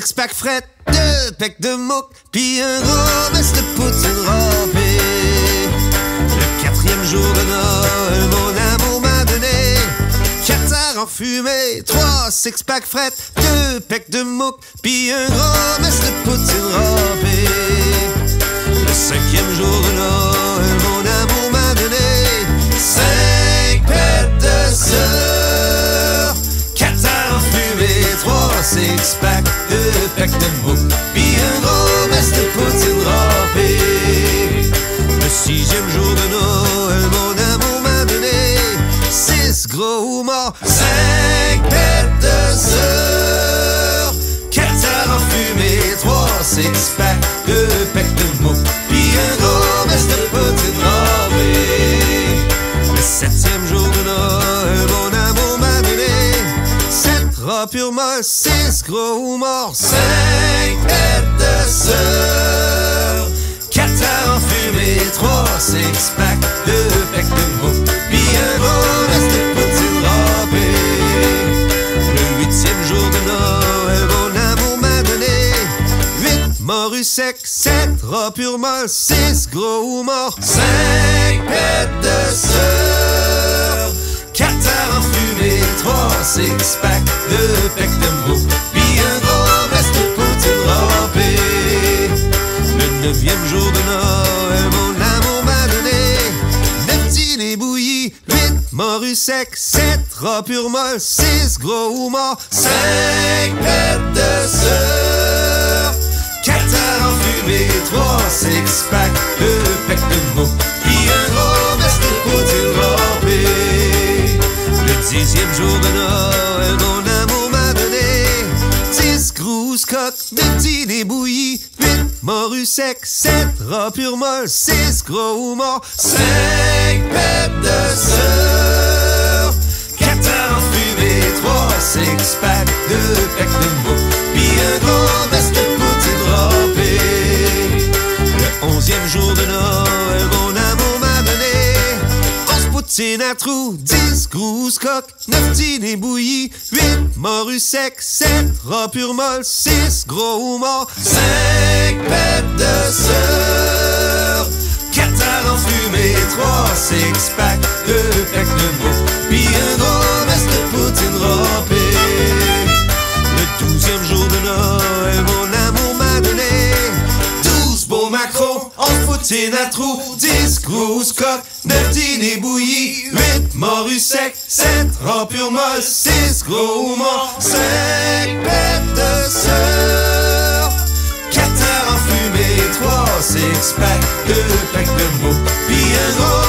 six-pack fret, 2 packs de mouk, pis un gros mess de poutine râpée. Le 4e jour de Noël, mon amour m'a donné 4 heures en fumée, 3 six-pack fret, 2 packs de mouk, pis un gros mess de poutine râpée. Le 5e jour de Noël, mon amour m'a donné 5 pets de sueur, 4 heures en fumée, 3 six-pack, 2 packs de mouk, pis un gros mess de poutine râpée. Le 6e jour de Noël, mon amour m'a donné 6 gros homards, 5 pets de sueur, 4 heures en fumée, 3 six-pack, 2 packs de mouk, pis un gros mess de poutine râpée. Le 7e jour de Noël, mon amour m'a donné 7 rats pur molle, 6 gros homards, 5 pets de sueur, 4 heures en fumée, 3 six-pack, 2 packs de mouk, pis un gros mess de poutine râpée. Le 8e jour de Noël, mon amour m'a donné 8 morues secs, 7 rats pur molle, 6 gros homards, 5 pets de sueur, 4 heures en fumée, 3 six-pack, 2 packs de mouk, pis un gros mess de poutine râpée. Le 9e jour de Noël, mon amour m'a donné 9 dîners bouillis, 8 morues secs, 7 rats pur molle, 6 gros homards, 5 pets de sueur, 4 heures en fumée, 3 six-pack, 2 packs de mouk, pis un gros mess de poutine râpée. Le 10e jour de Noël, mon amour m'a donné 10 grosses coques, 2 dîners bouillis, 8 morues secs, 7 rats pur molle, 6 gros homards, 5 pets de sueur, 4 heures en fumée, 3 six-pack, 2 packs de mouk, pis un gros mess de poutine râpée. Le 11e jour de Noël, mon amour m'a donné 11 poutines à trous, 10 grosses coques, 9 dîners bouillis, 8 morues secs, 7 rats pur molle, 6 gros homards, 5 pets de sueur, 4 heures en fumée, 3 six-pack, 2 packs de mouk, pis un gros mess de poutine râpée. Le 12e jour de Noël, mon amour m'a donné 12 beaux macros, 11 poutines à trous, 10 grosses coques, 9 dîners bouillis, 8 morues secs, 7 rats pur molle, 6 gros homards, 5 pets de sueur, 4 heures en fumée, 3 six-pack, 2 packs de mouk, pis un gros